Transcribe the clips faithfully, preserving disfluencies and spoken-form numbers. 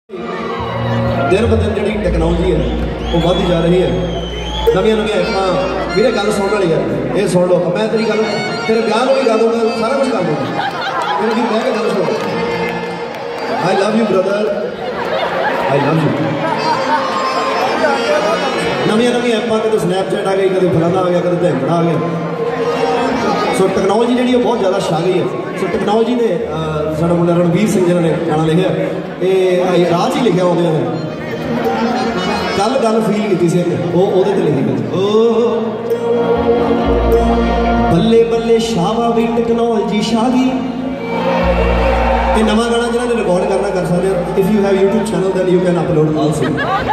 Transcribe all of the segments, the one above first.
दिन ब दिन जी टैक्नोलॉजी है वो बढ़ती जा रही है। नविया नविया ऐपां मेरे गल सुन वाली है, ये सुन लो। मैं तेरी गल तेरे ब्याह को भी गा दूंगा, सारा कुछ कर दूंगा। मेरे भी बह के गल सुन। I love you brother, I love you. नविया नविया ऐपां कदे स्नैपचैट आ गई, कदे फलाना आ गया, कदे धैंकड़ा आ गया। सो टैक्नोलॉजी जी बहुत ज़्यादा छा गई है। सो टैक्नोलॉजी ने साढ़ा मुंडा रणवीर सिंह जिन्होंने गाना लिखा ये राज ही लिखा आदि ने कल गल फील की लिखी गई ओ बल्ले बल्ले शावा भी टैक्नोलॉजी छा गई। ये नवा गाना जिन्होंने रिकॉर्ड करना कर सकते हैं। If you have YouTube channel then you can upload also.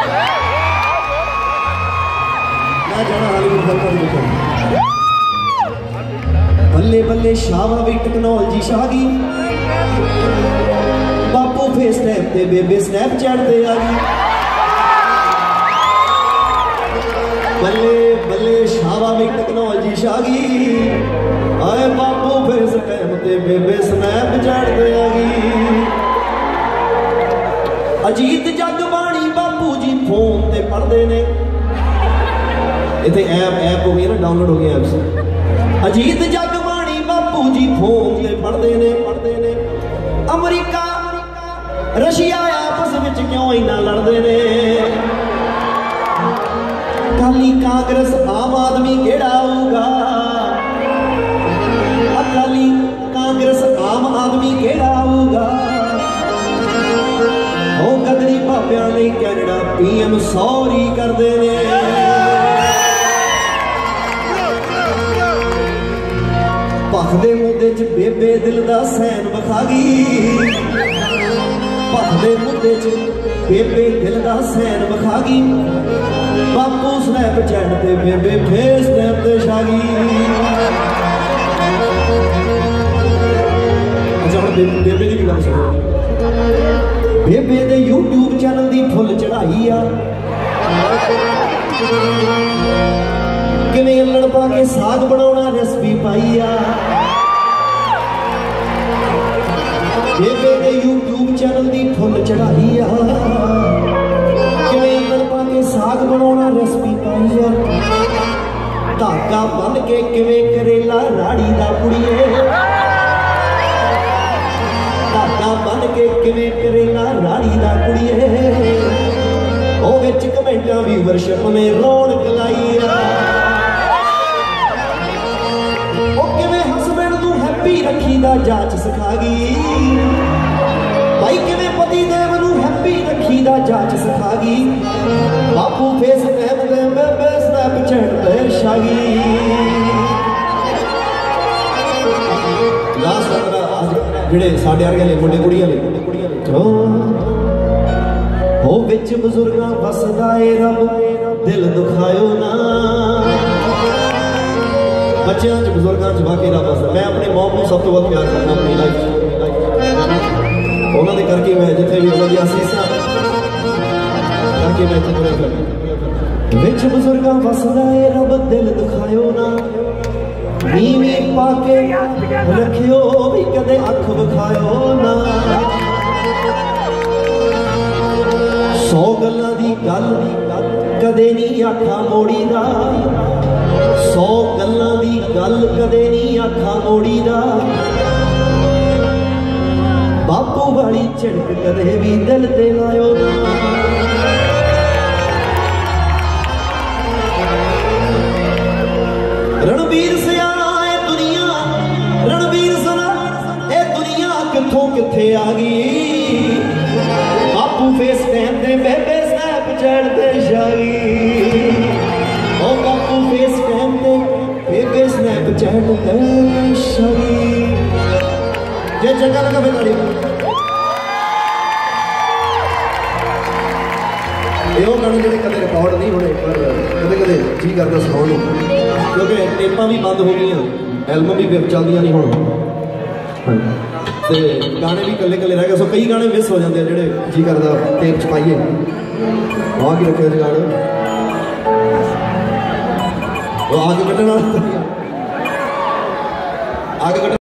मैं जाना हालीवुड फिल्म का लिखा बल्ले बल्ले शावा भी टैक्नोलॉजी छा गई। बापू फेस टैप ते बेबे स्नैपचैट ते आ गई। बल्ले बल्ले शावा भी टैक्नोलॉजी छा गई। आए बापू फेस टैप ते बेबे स्नैपचैट ते आ गई। अजीत जगबाणी बापू जी फोन ते पढ़ते ने। इतने ऐप ऐप हो गई ना, डाउनलोड हो गई ऐप्स। अजीत जगबाणी बापू जी फोन ते पढ़ते ने पढ़ते ने। अमरीका रशिया आपस में क्यों इना लड़ते ने। अकाली कांग्रेस आम आदमी केड़ा आऊगा। अकाली कांग्रेस आम आदमी केड़ा आऊगा। ओ गदरी बाबिया ने कैनेडा पीएम सॉरी करते ने। भखदे मुद्दे च बेबे दिल दा सैन विखा गई। भखदे मुद्दे च बेबे दिल दा सैन विखा गई। बापू स्नैपचैट ते बेबे फेस टैप ते छा गई। अच्छा हम बेबे दी भी गल सुनो। बेबे दे यूट्यूब चैनल दी फुल चढ़ाई आ। किवें अल्लड़ पा के साग बनाना रेसिपी पाई आ। बेबे दे यूट्यूब चैनल दी फुल चढ़ाई आ। किवें अल्लड़ पा के साग बनाना रेसिपी पाई आ। धागा बन के किवें करेला राड़ी दा कुड़िए। धागा बन के किवें करेला राड़ी दा कुड़िए। ओ विच कमेंटा व्यूअरशिप में रौनक लाई आ। रखी दा जाच सिखा गई। भाई किवें पति देव नूं हैप्पी रखी दा जाच सिखा गई। बापू फेस टैप ते बेबे स्नैपचैट ते छा गई। लास्ट अंदर जिहड़े साडे वर्गे मुंडे कुड़ियां ने हो विच बजुर्गां वसदा ए रब दिल दुखायो ना। बच्चों च बजुर्गों च वाकई रब वसदा। मैं अपने मॉम को सब तो बहुत प्यार करता अपनी लाइफ। उन्होंने करके मैं जिथे भी उन्होंने आसीसा करके मैं इतने पूरे कर विच बजुर्गों वसदा ए रब दिल दुखायो ना। नीवी पाके रखियो भी कदे अख विखायो ना। सौ गल्लां दी गल कदे नहीं आखा मोड़ी दा। सौ गल्लां दी गल कदे नहीं आखा मोड़ी दा। बापू वाली झिड़क कदे भी दिल ते लायो ना। रणवीर सियाणा ए दुनिया, रणवीर सुना ए दुनिया किथों किथे आ गई। बापू फेस टैप ते बेबे स्नैपचैट ते छा गई। ओ बापू फेस टैप ते बेबे स्नैपचैट ते छा गई। जे चंगा लगा फिर ताड़ी। ये गाने जो कदे रिकॉर्ड नहीं होने पर कदे कदे जी करता सुनाओ लो, क्योंकि टेपां भी बंद हो गई, एल्बम भी चलदियां नहीं हुण ते गाने भी कल्ले कल्ले रह गए। सो कई गाने मिस हो जाते हैं जोड़े जी करता टेप च पाइए। आ की रखे गाने आगे कटना आगे कट